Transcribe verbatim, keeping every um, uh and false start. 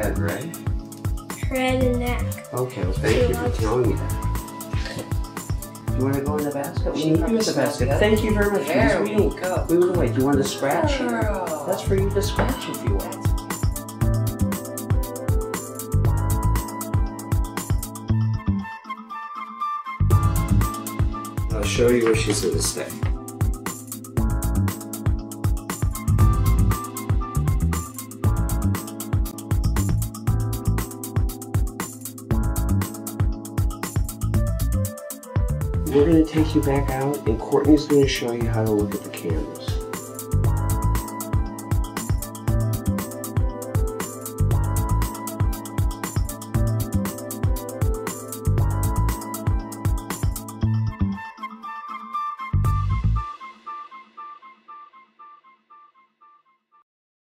head, right? Her head and neck. Okay, well thank you for telling me that. You want to go in the basket? We need you in the basket. Thank you very much. There we we go. Move it away. Do you want to scratch? Girl. That's for you to scratch if you want. I'll show you where she's going to stay. We're going to take you back out, and Courtney's going to show you how to look at the cameras.